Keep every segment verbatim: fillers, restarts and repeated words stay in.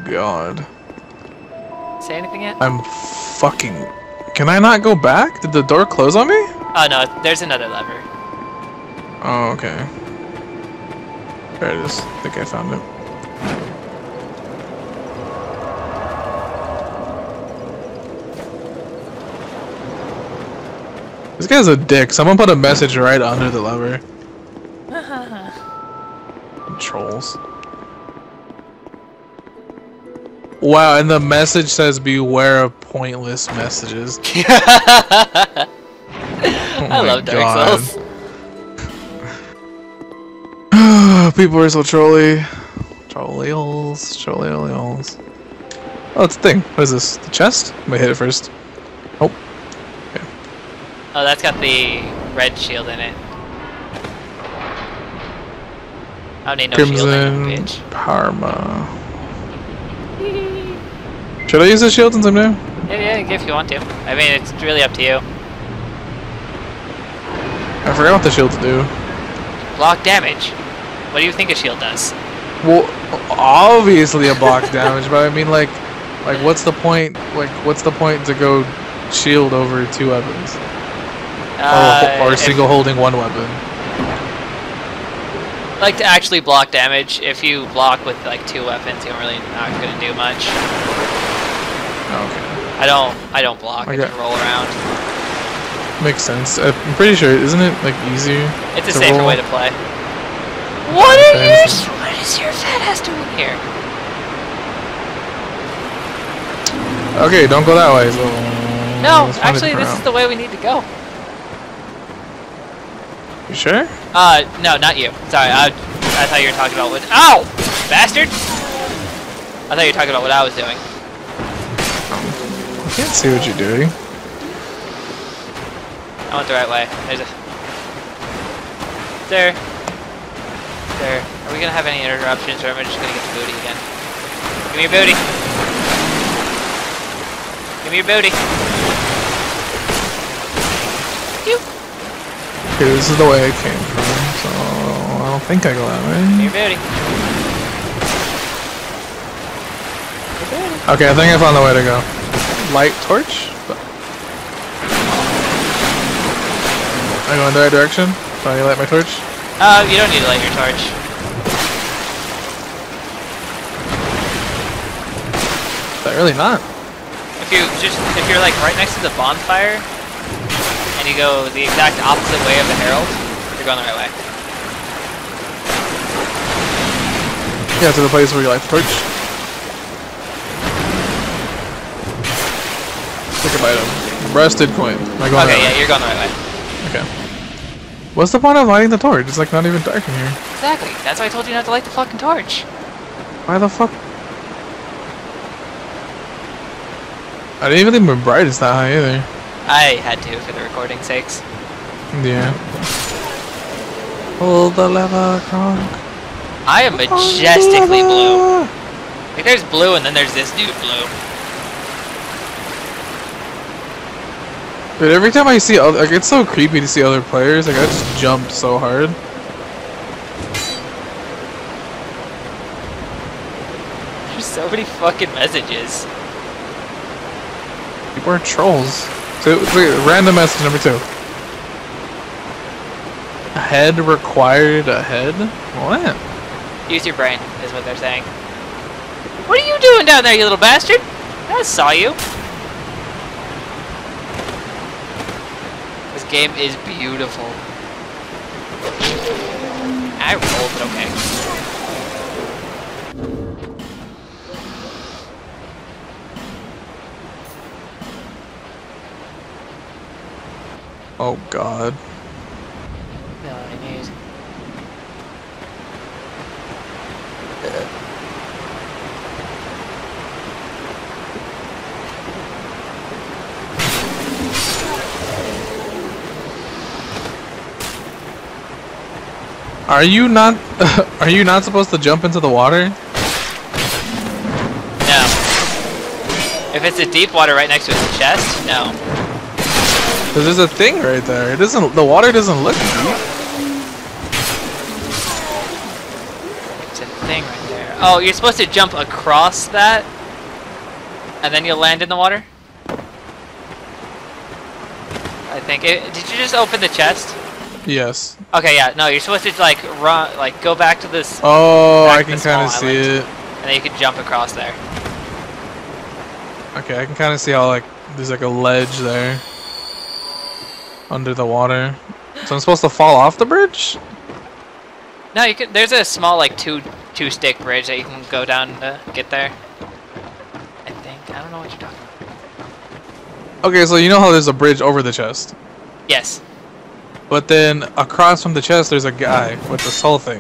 god. Say anything yet? I'm fucking... Can I not go back? Did the door close on me? Oh no, there's another lever. Oh, okay. There it is. I think I found it. This guy's a dick. Someone put a message right under the lever. Trolls. Wow, and the message says beware of pointless messages. Oh I love Dark God. Souls. People are so trolly. Trolleals. Trolleals. Oh, it's a thing. What is this? The chest? I'm gonna hit it first. Oh. Okay. Oh, that's got the red shield in it. I don't need no Crimson shielding, bitch. Parma. Should I use the shield since I'm new? Yeah, yeah, if you want to. I mean, it's really up to you. I forgot what the shields do. Block damage. What do you think a shield does? Well, obviously a block damage, but I mean, like, like, what's the point? Like, what's the point to go shield over two weapons, Uh, or, or if- single holding one weapon? Like to actually block damage. If you block with like two weapons, you're really not gonna do much. Okay, I don't. I don't block. I Okay. just roll around. makes sense. I'm pretty sure, isn't it like easier? It's a to safer roll? way to play. What are you? Fancy. What is your fat ass doing here? Okay, don't go that way. So No, let's find a actually, different this is route. the way we need to go. You sure? Uh, no, not you. Sorry, I, I thought you were talking about what. Ow, bastard! I thought you were talking about what I was doing. I can't see what you're doing. I went the right way. There's a. There. There. Are we gonna have any interruptions, or am I just gonna get the booty again? Give me your booty. Give me your booty. You. Okay, this is the way I came from, so I don't think I go that Give me way. your booty. Your booty. Okay, I think I found the way to go. Light torch? I go in the right direction? Do I light my torch? Uh, you don't need to light your torch. Is that really not? If you just, if you're like right next to the bonfire, and you go the exact opposite way of the herald, you're going the right way. Yeah, to the place where you light the torch. Pick a item. Rusted coin. Am I going Okay, that yeah, way? you're going the right way. Okay. What's the point of lighting the torch? It's like not even dark in here. Exactly. That's why I told you not to light the fucking torch. Why the fuck? I didn't even think my brightest that high either. I had to for the recording sakes. Yeah. Pull the lever, Kronk. I am majestically blue. Like there's blue and then there's this dude blue. But every time I see other, like, it's so creepy to see other players. Like, I just jumped so hard. There's so many fucking messages. People are trolls. So, it's like, random message number two. A head required a head? What? Use your brain, is what they're saying. What are you doing down there, you little bastard? I saw you. This game is beautiful. I rolled, but okay. Oh god. No, I need. Are you not are you not supposed to jump into the water? No. If it's a deep water right next to its chest, no. Cause there's a thing right there. It doesn't the water doesn't look deep. It's a thing right there. Oh, you're supposed to jump across that, and then you'll land in the water. I think. It, did you just open the chest? Yes. Okay, yeah. No, you're supposed to like run, like go back to this. Oh, I can kind of see island, it. And then you can jump across there. Okay, I can kind of see how like there's like a ledge there under the water. So I'm supposed to fall off the bridge? No, you can. There's a small like two two stick bridge that you can go down to get there. I think. I don't know what you're talking about. Okay, so you know how there's a bridge over the chest, Yes. but then across from the chest there's a guy with this whole thing.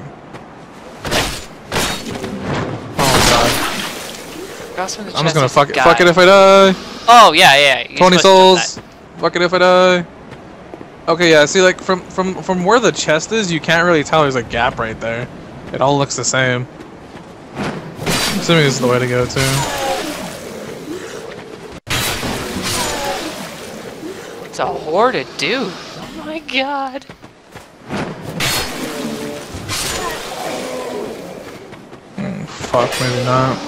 Oh Across from the god. I'm chest just gonna is a fuck it. guy. Fuck it if I die. Oh yeah, yeah. You're twenty supposed to jump souls. Fuck it if I die. Okay, yeah. See, like from from from where the chest is, you can't really tell. There's a gap right there. It all looks the same. I'm assuming this is the way to go too. that. It's a horde of dude. Oh my god. Mm, fuck, maybe not.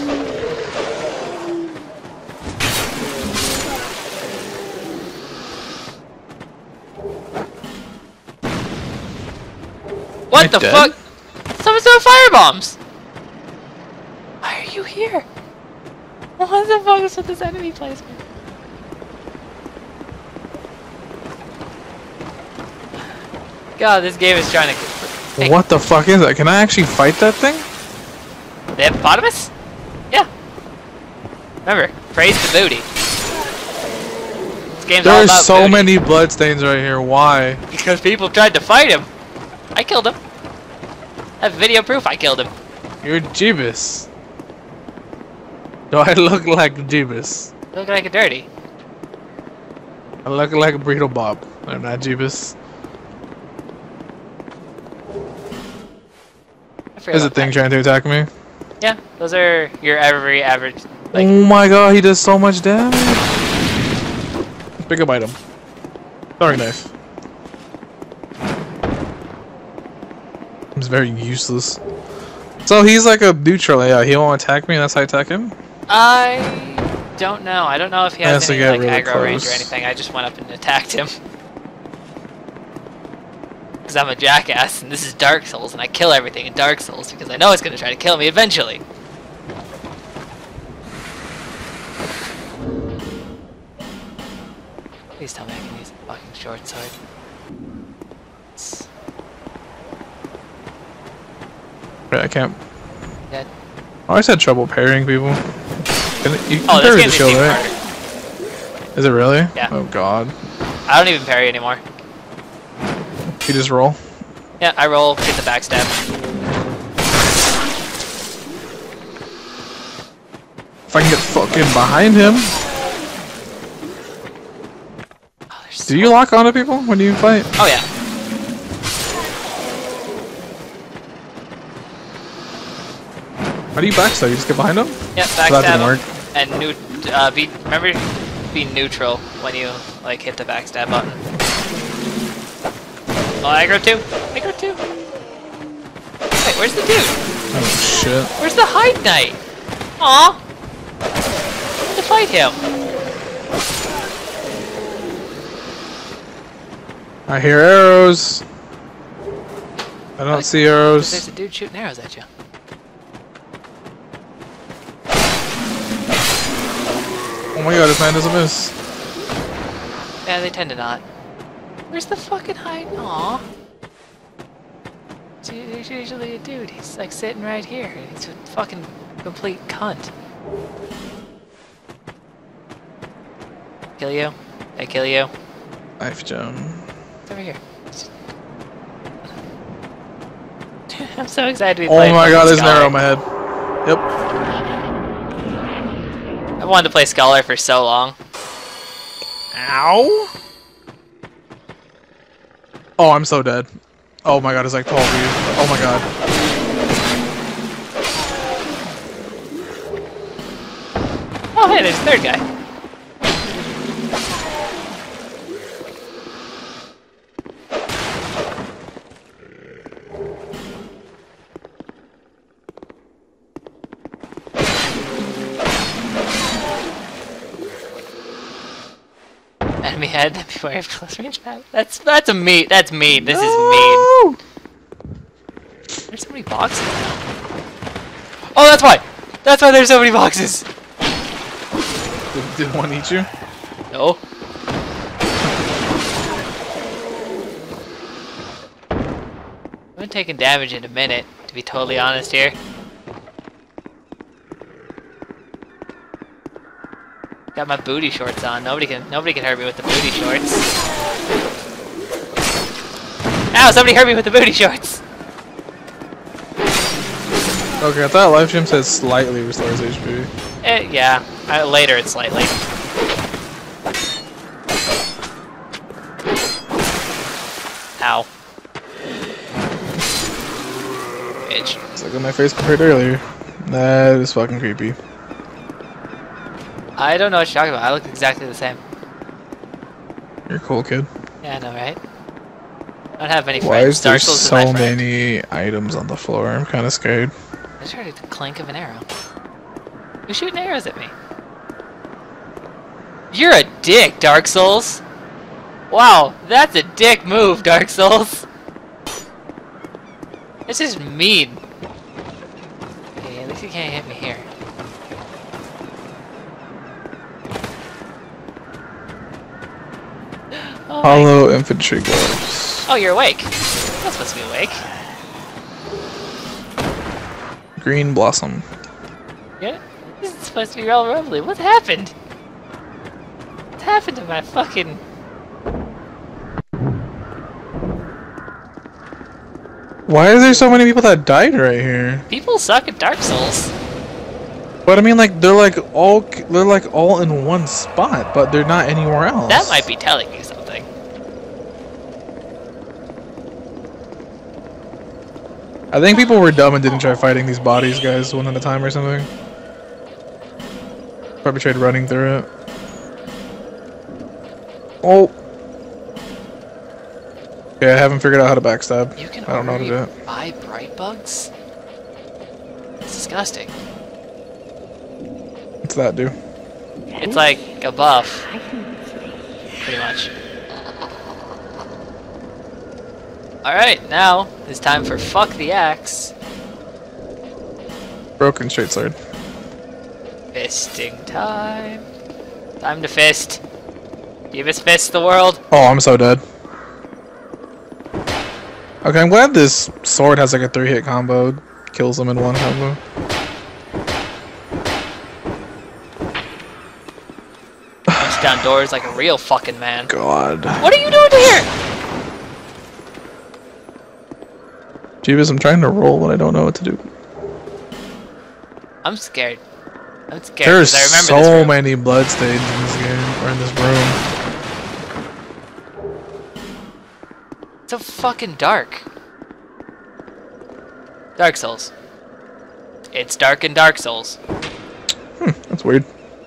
What Am I the dead? fuck? Someone's throwing firebombs! Why are you here? What the fuck is with this enemy placement? God, this game is trying to... Hey, What the fuck is that? Can I actually fight that thing? the hippopotamus? Yeah. Remember, praise the booty. This game's all There's about so booty. many bloodstains right here. Why? Because people tried to fight him. I killed him. I have video proof I killed him. You're Jeebus. Do I look like Jeebus? Look like a dirty. I look like a Burrito Bob. I'm not Jeebus. I forgot There's a about thing that. trying to attack me. Yeah, those are your every average. Like, Oh my god, he does so much damage. Pick up item. Throwing knife. It's very useless. So he's like a neutral A I. He won't attack me, and that's how I attack him? I don't know. I don't know if he has Has to any get like really aggro range or close. anything. I just went up and attacked him. Because I'm a jackass, and this is Dark Souls, and I kill everything in Dark Souls because I know it's going to try to kill me eventually. Please tell me I can use the fucking short sword. It's Right, I can't. dead. I always had trouble parrying people. Can it, you can Oh, this parry game the is shield, even right? harder. Is it really? Yeah. Oh god. I don't even parry anymore. You just roll? Yeah, I roll, get the backstab. If I can get fucking behind him. Oh, there's Do you lock onto people when you fight? Oh yeah. How do you backstab? You just get behind them? Yeah, So that didn't backstab work. him. And new, uh, be remember, be neutral when you like hit the backstab button. Oh, aggro two, aggro two. Wait, where's the dude? Oh shit. Where's the hide knight? Aw, to fight him. I hear arrows. I don't see arrows. There's a dude shooting arrows at you. Oh my god, this man doesn't miss. Yeah, they tend to not. Where's the fucking hide? Aw. See, there's usually a dude. He's like sitting right here. He's a fucking complete cunt. Kill you? I kill you? Knife gem. It's over here. I'm so excited to be Oh playing. my god, there's an Scholar. arrow in my head. Yep. I wanted to play Scholar for so long. Ow. Oh, I'm so dead. Oh my god, it's like twelve of you. Oh my god. Oh hey, there's a third guy. enemy head before I have close range bat. That's that's a mean. That's mean. This no! is mean. There's so many boxes now. Oh, that's why. That's why there's so many boxes. Did, did one eat you? No. I haven't taken damage in a minute, to be totally honest here. Got my booty shorts on. Nobody can nobody can hurt me with the booty shorts. Ow, somebody hurt me with the booty shorts. Okay, I thought life gem said slightly restores H P. Eh, yeah. Uh, later it's slightly. Ow. Bitch. It's like when my face compared earlier. That is fucking creepy. I don't know what you're talking about. I look exactly the same. You're a cool kid. Yeah, I know, right? I don't have many friends. Why is there Dark Souls is so my friend. many items on the floor? I'm kind of scared. I just heard the clink of an arrow. Who's shooting arrows at me? You're a dick, Dark Souls! Wow, that's a dick move, Dark Souls! This is mean. Okay, at least you can't hit me here. Oh, my- Hollow infantry gloves. oh, you're awake. You're not supposed to be awake. Green blossom. Yeah? This is supposed to be real lovely. What happened? What happened to my fucking... Why is there so many people that died right here? People suck at Dark Souls. But I mean, like they're like all they're like all in one spot, but they're not anywhere else. That might be telling you something. I think people were dumb and didn't try fighting these bodies, guys, one at a time or something. Probably tried running through it. Oh. Okay, I haven't figured out how to backstab. You can I don't know how to do already it. buy bright bugs? It's disgusting. What's that do? It's like a buff. Pretty much. Alright, now it's time for fuck the axe. Broken straight sword. Fisting time. Time to fist. Give us fist the world. Oh, I'm so dead. Okay, I'm glad this sword has like a three hit combo. Kills them in one combo. Punch down doors like a real fucking man. God. What are you doing here? Jeebus, I'm trying to roll, but I don't know what to do. I'm scared. I'm scared. There's 'cause I remember so this room. many bloodstains in this game, or in this room. It's so fucking dark. Dark Souls. It's dark in Dark Souls. Hmm, that's weird.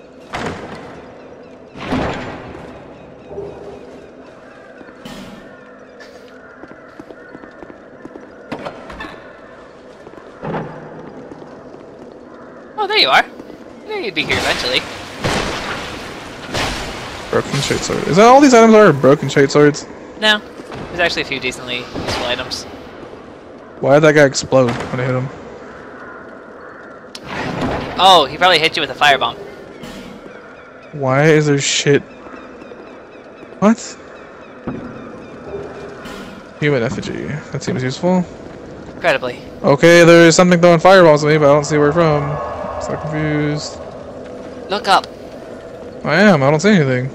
Oh, there you are. I knew you'd be here eventually. Broken straight sword. Is that all these items are? Broken straight swords? No. There's actually a few decently useful items. Why did that guy explode when I hit him? Oh, he probably hit you with a firebomb. Why is there shit? What? Human effigy. That seems useful. Incredibly. Okay, there's something throwing fireballs at me, but I don't see where from. I'm so confused. Look up. I am. I don't see anything.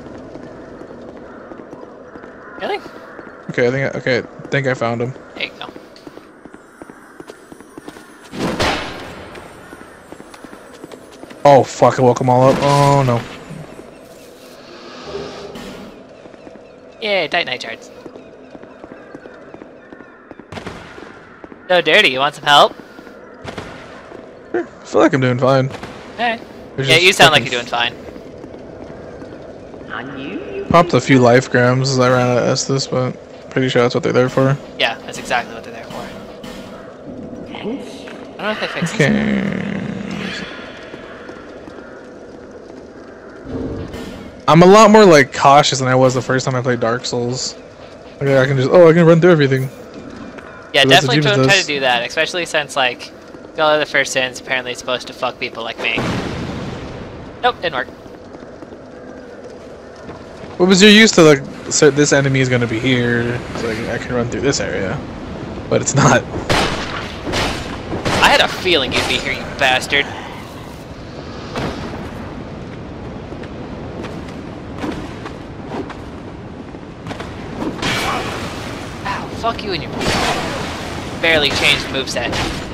Really? Okay, I think. I, okay, I think I found him. There you go. Oh fuck! I woke them all up. Oh no. Yay, Titanite shards. So dirty, you want some help? Sure. I feel like I'm doing fine. Alright. There's Yeah, just you sound like fucking you're doing fine. Popped a few life grams as I ran out of Estus, but pretty sure that's what they're there for. Yeah, that's exactly what they're there for. I don't know if they fixed this. Okay. I'm a lot more like cautious than I was the first time I played Dark Souls. Like, I can just oh I can run through everything. Yeah, So definitely don't try to do that, especially since like the other first sin's apparently supposed to fuck people like me. Nope, didn't work. What was you're used to like so this enemy is gonna be here, so I can, I can run through this area, but it's not. I had a feeling you'd be here, you bastard. Ow, fuck you and your barely changed moveset.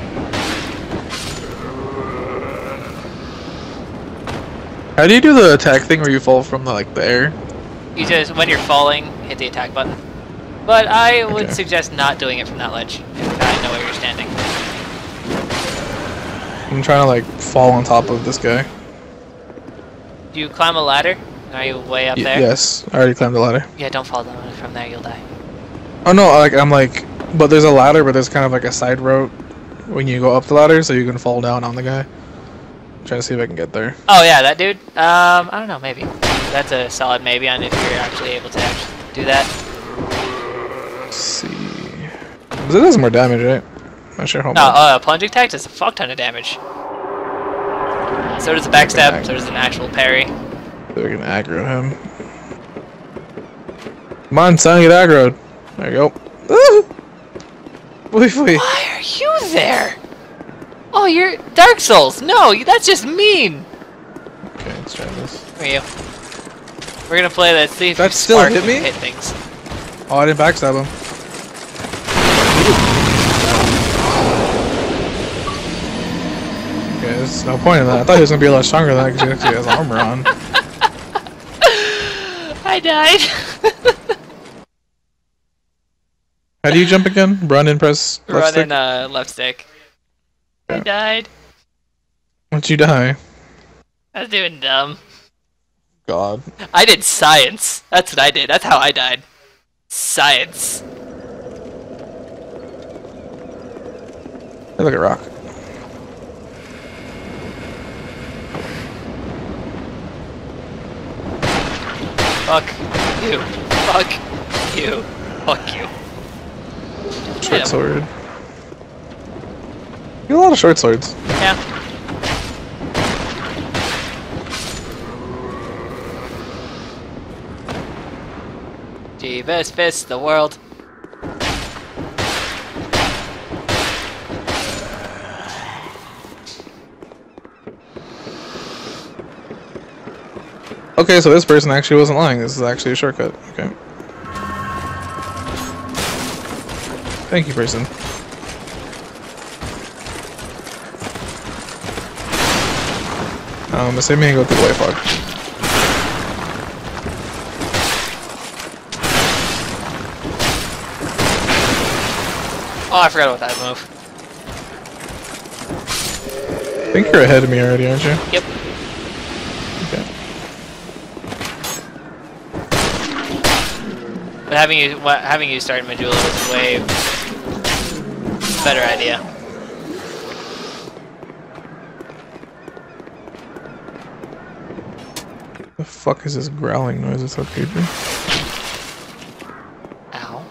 How do you do the attack thing where you fall from the, like the air? You just, when you're falling, hit the attack button. But I would Okay. suggest not doing it from that ledge, if I know where you're standing. I'm trying to like fall on top of this guy. Do you climb a ladder? Are you way up Y there? yes, I already climbed the ladder. Yeah, don't fall down from there, you'll die. Oh no, like I'm like, but there's a ladder, but there's kind of like a side road when you go up the ladder, so you can fall down on the guy. I'm trying to see if I can get there. Oh yeah, that dude? Um, I don't know, maybe. That's a solid maybe on if you're actually able to actually do that. Let's see. It does more damage, right? Not sure how No, much. uh, plunging attack does a fuck ton of damage. So does the backstab, so does an actual parry. So we can aggro him. Come on, son, get aggroed. There you go. Ah! Wait, wait. Why are you there? Oh, you're Dark Souls. No, that's just mean. Okay, let's try this. Where are you? We're gonna play that. See if That you still spark hit and me? hit things. Oh, I didn't backstab him. Okay, there's no point in that. I thought he was gonna be a lot stronger than that because he actually has armor on. I died. How do you jump again? Run and press left Run stick? in uh, left stick. I Yeah. died. Once you die. I was doing dumb. God. I did science. That's what I did. That's how I died. Science. Hey, look at Rock. Fuck you. Fuck you. Fuck you. Short Yeah. sword. You have a lot of short swords. Yeah. Jeebus fist the world. Okay, so this person actually wasn't lying. This is actually a shortcut. Okay. Thank you, person. Um, assuming I go through the white fog. Oh, I forgot about that move. I think you're ahead of me already, aren't you? Yep. Okay. But having you what, having you start Majula was a way better idea. The fuck is this growling noise? It's so creepy. Ow.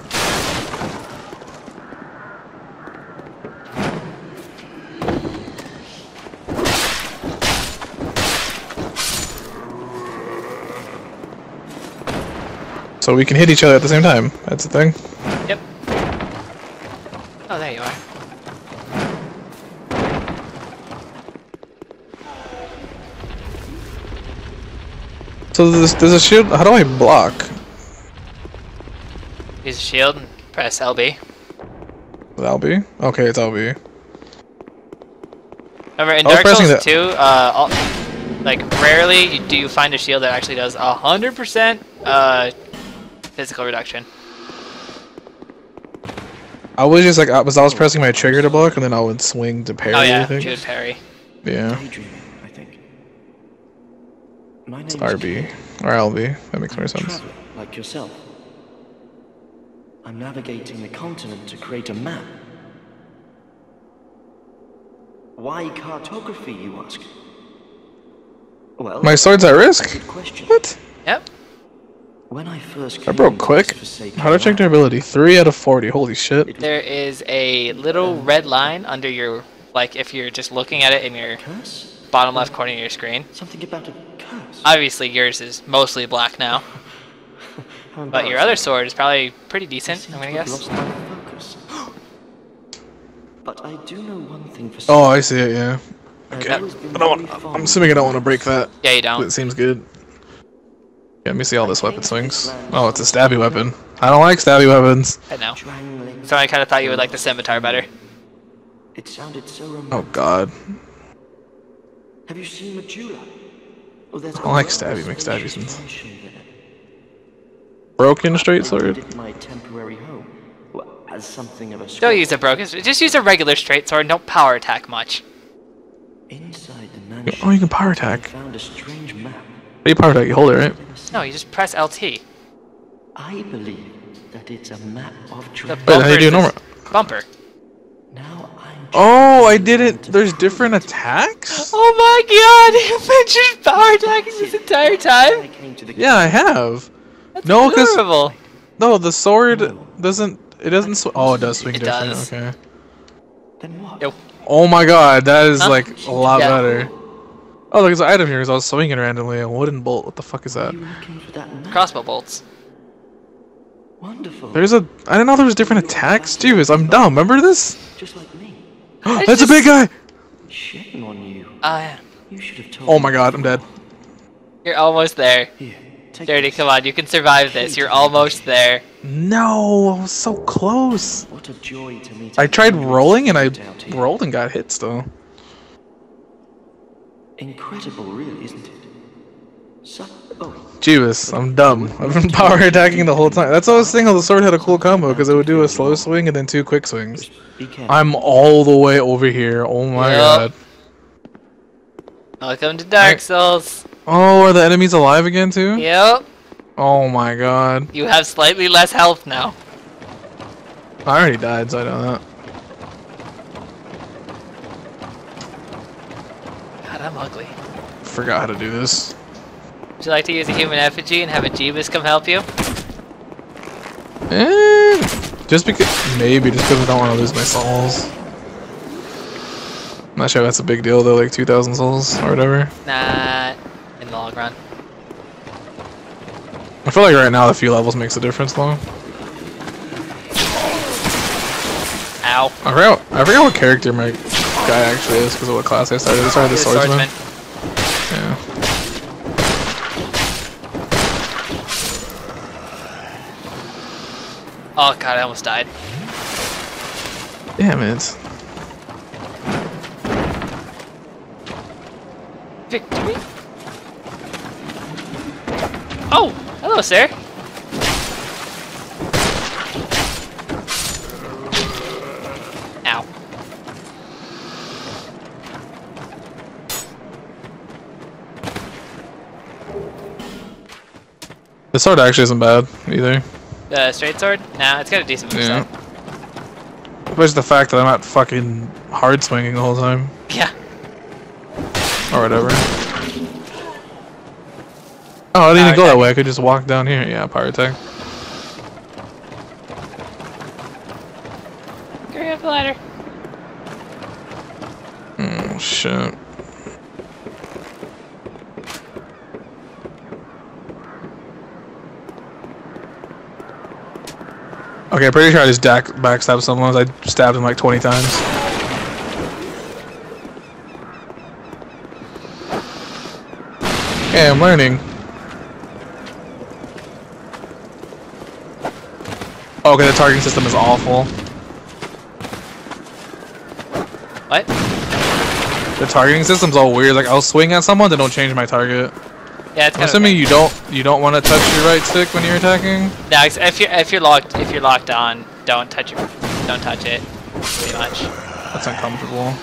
So we can hit each other at the same time. That's the thing. Yep. Oh, there you are. So there's, there's a shield. How do I block? Use a shield and press L B. L B? Okay, it's L B. Remember, in I was Dark pressing Souls the- two, uh, all, like, rarely do you find a shield that actually does one hundred percent uh, physical reduction. I was just like, I was, I was pressing my trigger to block, and then I would swing to parry. Oh yeah, I think. she would parry. Yeah. Daydreaming, I think. My It's name's R B or L B. That makes more I'm a sense. traveler, like yourself. I'm navigating the continent to create a map. Why cartography, you ask? Well, My sword's at risk? good question. What? Yep. When I first I came broke into quick. this forsaken How do I check land, durability? Three out of forty. Holy shit. There is a little red line under your, like, if you're just looking at it in your curse? bottom left corner of your screen. Something about a curse. Obviously, yours is mostly black now, How but your other embarrassing. sword is probably pretty I decent, seem I'm to gonna have guess. lost my focus. But I do know one thing for Oh, certain. I see it, yeah. I've Okay. always been I don't very want, fond I'm assuming I don't want to of break that. Yeah, you It don't. seems good. Yeah, let me see all I this came weapon to swings. this land Oh, it's a some stabby time weapon. ago, I don't like stabby weapons. I know. strangling So I kind of thought you would like the lost scimitar better. It sounded so romantic. Oh god. Have you seen Medulla? Oh, there's I like stabby McStabbies. there. Broken straight I sword? needed my temporary home. Well, as something of a Don't scroll. use a broken. Just use a regular straight sword. Don't power attack much. Inside the mansion, Oh, you can power I attack. found a strange map. How do you power attack? You hold it, right? I've never seen. No, you just press L T. I believe that it's a map of The Dragon. Wait, how do you bumper do is normal? bumper. Now I'm Oh, I trying didn't. to There's prove different it. attacks? Oh my god! You mentioned power attacking this entire I time. came to the Yeah, I have. That's No, 'cause- adorable. No, the sword No. doesn't. It doesn't. Sw oh, it does swing It different. does. Okay. Then what? Nope. Oh my god, that is Huh? like a lot Yeah. better. Oh, look, there's an item here because I was swinging randomly. A wooden bolt. What the fuck is Are that? you looking for that map? Crossbow bolts. Wonderful. There's a. I didn't know there was different attacks. Jeeves, I'm dumb. Remember this? Just like me. That's a big guy. Shame on you. Ah, yeah. You should have told Oh me my god, I'm dead. You're almost there. Here, take Dirty, this. come on. You can survive this. You're almost there. No, I was so close. What a joy to meet. I a tried kindred rolling and I spirit out here. rolled and got hit still. Incredible, really, isn't it? So, oh, Jeeves, I'm dumb. I've been power attacking the whole time. That's what I was saying. How the sword had a cool combo because it would do a slow swing and then two quick swings. be careful. I'm all the way over here. Oh my Yep. god. Welcome to Dark Souls. Oh, are the enemies alive again too? Yep. Oh my god. You have slightly less health now. I already died, so I know that. God, I'm ugly. Forgot how to do this. Would you like to use a human effigy and have a Jeebus come help you? Eh, just because, maybe just because I don't want to lose my souls. I'm not sure that's a big deal though, like two thousand souls or whatever. Nah, in the long run. I feel like right now a few levels makes a difference though. Ow. I forgot, I forgot what character my guy actually is because of what class I started. I started the You're a swordsman. Yeah. Oh god, I almost died. Damn it. Victory? Oh! Hello, sir! Ow. The sword actually isn't bad either. The straight sword? Nah, it's got a decent Yeah. moveset. Especially the fact that I'm not fucking hard swinging the whole time. Yeah. Or whatever. Oh, I didn't even Power go that attack. way. I could just walk down here. Yeah, power attack. Hurry up the ladder. Oh, shit. Okay, pretty sure I just back backstabbed someone. I stabbed him like twenty times. Okay, I'm learning. Oh, okay, the targeting system is awful. What? The targeting system's all weird. Like, I'll swing at someone, then don't change my target. Yeah, it's I'm kind assuming you don't you don't want to touch your right stick when you're attacking. No, if you're if you're locked if you're locked on, don't touch it. Don't touch it. Pretty much. That's uncomfortable.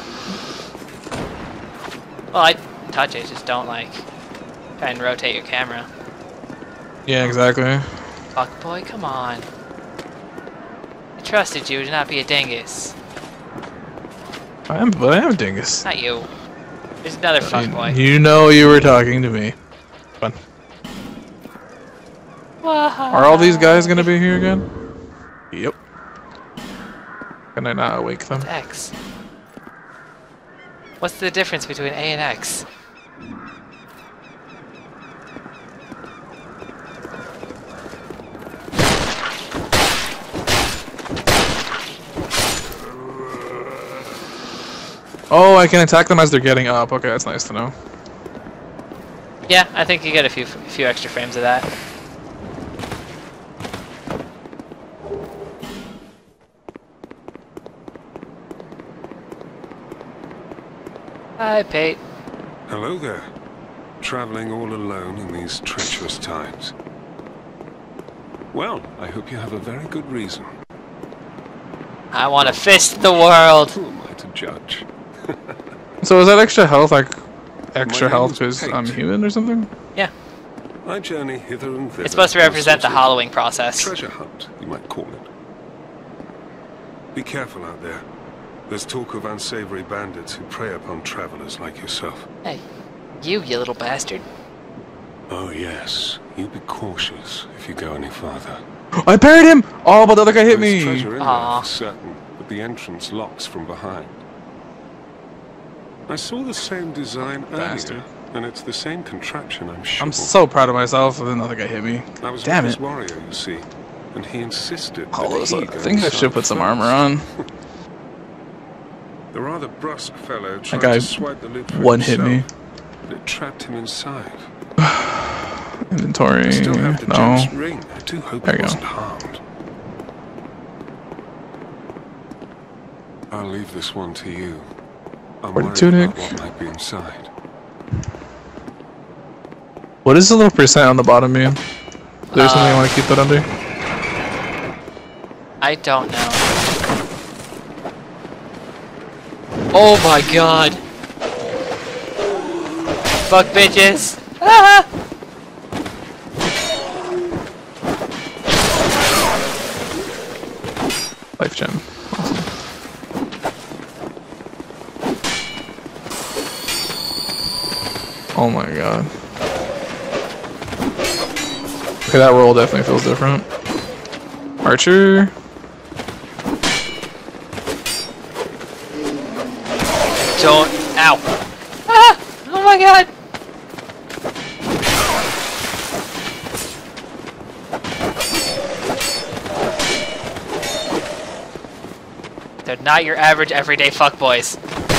Well, I touch it. Just don't like try and rotate your camera. Yeah, exactly. Fuck boy, come on. I trusted you to not be a dingus. I am, but I am a dingus. Not you. There's another fuck boy. You, you know you were talking to me. Fun. Are all these guys gonna be here again? Yep. Can I not awake them? X. What's the difference between A and X? Oh, I can attack them as they're getting up. Okay, that's nice to know. Yeah, I think you get a few few extra frames of that. Hi, Pate. Hello there. Traveling all alone in these treacherous times. Well, I hope you have a very good reason. I want to fist the world. Who am I to judge? So is that extra health like extra My health name's because Pate. I'm human or something? Yeah. I journey hither and thither. It's supposed to in represent the search of hollowing process. Treasure hunt, you might call it. Be careful out there. There's talk of unsavory bandits who prey upon travelers like yourself. Hey, you, you little bastard. Oh yes, you be cautious if you go any farther. I parried him! Oh, but the other guy hit There's me! treasure in Aw. there for certain, but the entrance locks from behind. I saw the same design Bastard. earlier, and it's the same contraption, I'm sure. I'm so proud of myself, and then the other guy hit me. I was Damn with it. this warrior, you see, and he insisted Oh, that he I go think I inside should put some first. armor on. The rather brusque fellow tried guy to swipe the loot for one hit himself, me. but it trapped him inside. Inventory. I still have the No. gem's ring. I do hope There it you go. wasn't harmed. I'll leave this one to you. I'm For the worried tunic. about what might be inside. What does the little percent on the bottom mean? Is there Uh, something I want to keep that under? I don't know. Oh my god. Fuck bitches. Ah! Life gem. Awesome. Oh my god. Okay, that roll definitely feels different. Archer. Don't. Ow. Ah! Oh my god. They're not your average everyday fuckboys.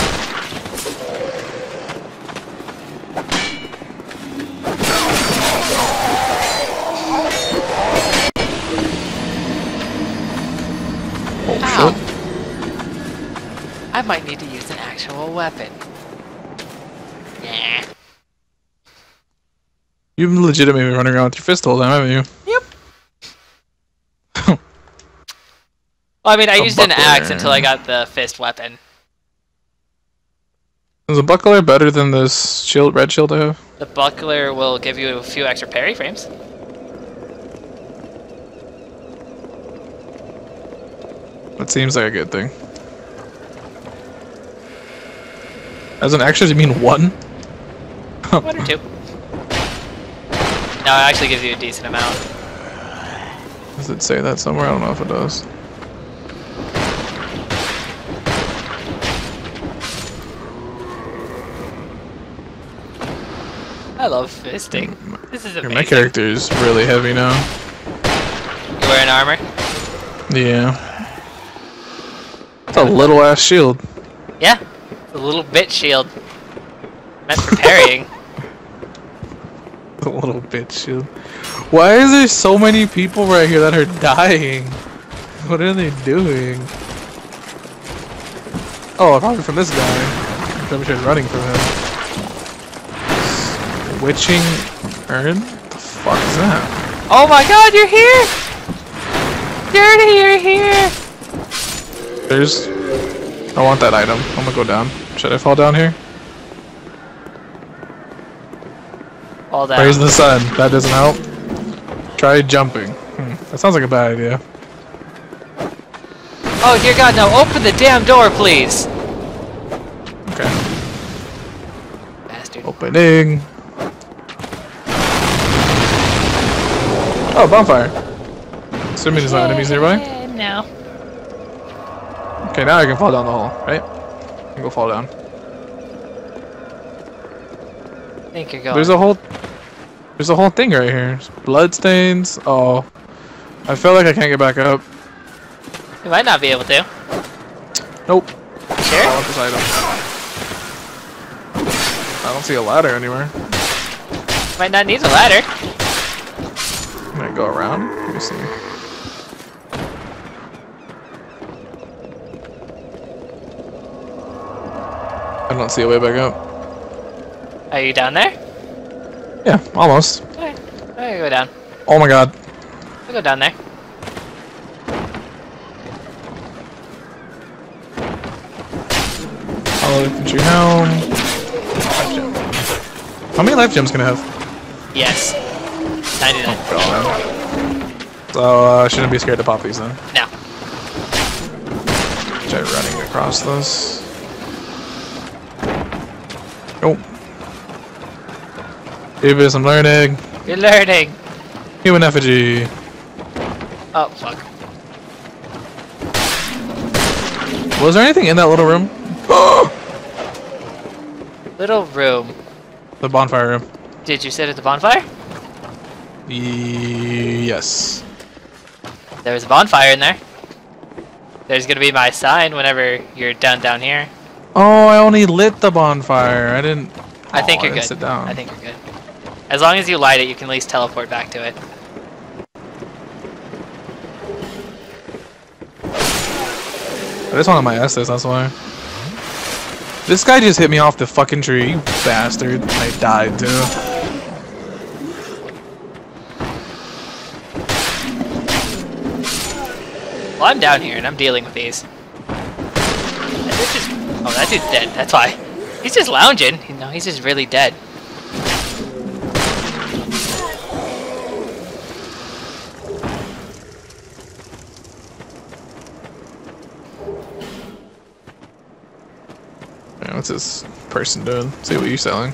Oh Ow. shit. I might need to use an actual weapon. Yeah. You've been legitimately running around with your fist the whole time, haven't you? Yep. Well, I mean, I A used an axe buckler. until I got the fist weapon. Is a buckler better than this shield, red shield I have? The buckler will give you a few extra parry frames. That seems like a good thing. As an extra, you mean one? One or two. No, it actually gives you a decent amount. Does it say that somewhere? I don't know if it does. I love fisting. This is amazing. My character is really heavy now. You wearing armor? Yeah. It's a little ass shield. Yeah. It's a little bit shield. Meant for parrying. A little bit shield. Why is there so many people right here that are dying? What are they doing? Oh, probably from this guy. I'm sure he's running from him. Witching urn? What the fuck is that? Oh my god, you're here! Dirty, you're here! There's... I want that item. I'm gonna go down. Should I fall down here? All that. Raise the sun. That doesn't help. Try jumping. Hmm. That sounds like a bad idea. Oh dear god, no, open the damn door, please! Okay. Bastard. Opening. Oh, bonfire. Assuming there's no enemies nearby. Eh, no. Okay, now I can fall down the hole, right? I can go fall down. I think you're going. There's a whole, there's a whole thing right here. Blood stains. Oh, I feel like I can't get back up. You might not be able to. Nope. Sure? I want this item. I don't see a ladder anywhere. Might not need a ladder. I'm gonna go around. Let me see. I don't see a way back up. Are you down there? Yeah, almost. Okay. Okay, go down. Oh my god. I'll go down there. Hello, infantry helm. Life gem. How many life gems can I have? Yes. ninety-nine. God. So uh, I shouldn't be scared to pop these then. No. Try running across this. Nope. Davis, I'm learning. You're learning. Human effigy. Oh, fuck. Was there anything in that little room? Little room. The bonfire room. Did you sit at the bonfire? Yes. There was a bonfire in there. There's gonna be my sign whenever you're done down here. Oh, I only lit the bonfire. I didn't. I think oh, you're I didn't good. Sit down. I think you're good. As long as you light it, you can at least teleport back to it. I just wanted my Estes, that's why. This guy just hit me off the fucking tree, you bastard. I died too. Well, I'm down here and I'm dealing with these. That dude's just, oh, that dude's dead. That's why. He's just lounging. You know, he's just really dead. Man, what's this person doing? See what you're selling.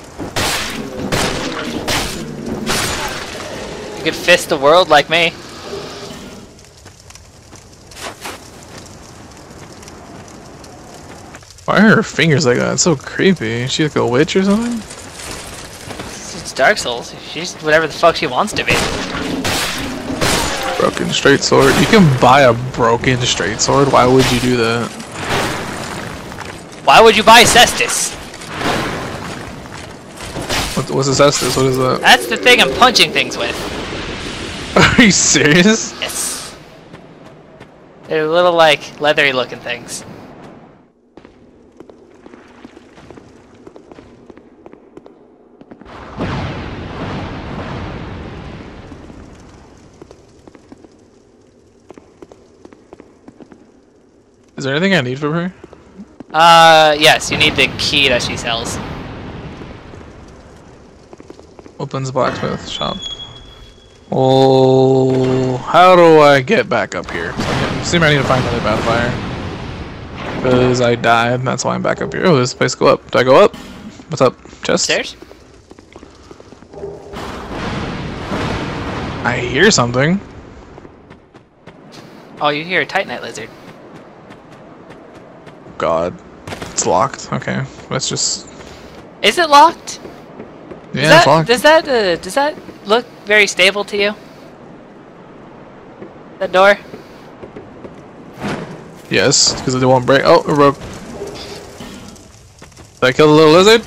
You could fist the world like me. Why are her fingers like that? It's so creepy. Is she like a witch or something? It's Dark Souls. She's whatever the fuck she wants to be. Broken straight sword. You can buy a broken straight sword. Why would you do that? Why would you buy Cestus? What, what's this Estes? What is that? That's the thing I'm punching things with. Are you serious? Yes. They're little, like, leathery looking things. Is there anything I need from her? Uh, yes, you need the key that she sells. Opens blacksmith shop. Oh, how do I get back up here? So I seem I need to find another bad fire. Because I died, that's why I'm back up here. Oh, this place go up. Do I go up? What's up? Chest? Stairs? I hear something. Oh, you hear a Titanite lizard. God. It's locked. Okay. Let's just... Is it locked? Yeah, does that, it's locked. Does that, uh, does that look very stable to you? That door? Yes, because it won't break. Oh, it broke. Did I kill the little lizard?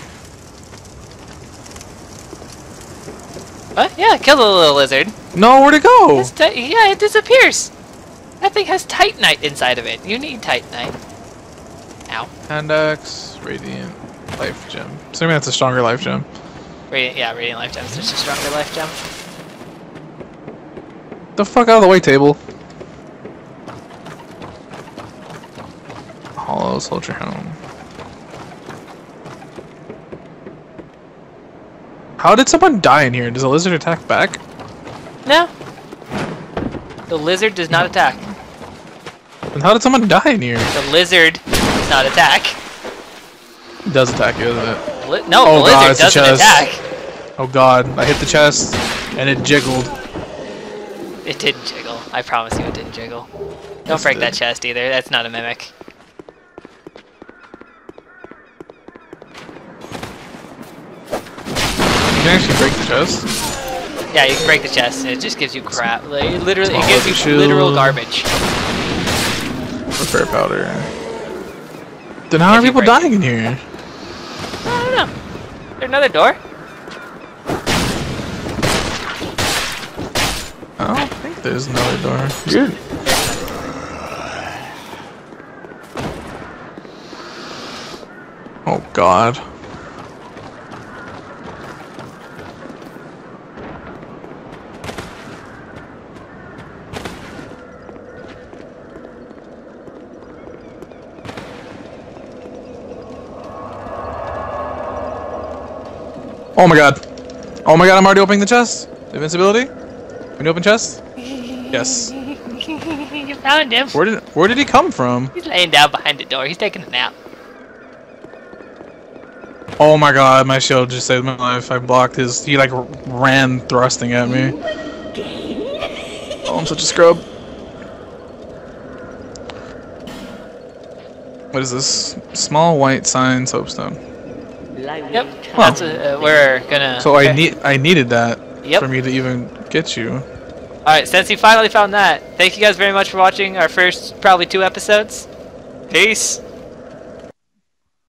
What? Yeah, kill the little lizard. No, where'd it go? It's ti- yeah, it disappears. That thing has Titanite inside of it. You need Titanite. Ow. Hand axe, radiant, life gem. Assuming that's a stronger life gem. Radiant, yeah, Radiant Life Gem's just a stronger life gem. The fuck out of the way, table. Hollow soldier helm. How did someone die in here? Does a lizard attack back? No. The lizard does not attack. And how did someone die in here? The lizard does not attack. It does attack you, doesn't it? Li no, Oh the God, lizard it's the doesn't chest. attack. Oh god, I hit the chest and it jiggled. It didn't jiggle. I promise you it didn't jiggle. Don't Yes, break it that did. chest either. That's not a mimic. You can actually break the chest. Yeah, you can break the chest, and it just gives you crap. Like, it literally, it Small gives you shield. literal garbage. Repair powder. Then how If are you people break dying in here? I don't know. Is there another door? I don't think there's another door. Dude. Oh god. Oh my god. Oh my god, I'm already opening the chest. Invincibility? Can you open chest? Yes. You found him. Where did where did he come from? He's laying down behind the door. He's taking a nap. Oh my god, my shield just saved my life. I blocked his he like ran thrusting at me. Oh, I'm such a scrub. What is this? Small white sign soapstone. Yep. That's a, uh, we're gonna. So I okay. need I needed that Yep. for me to even get you. Alright, since you finally found that, thank you guys very much for watching our first probably two episodes. Peace.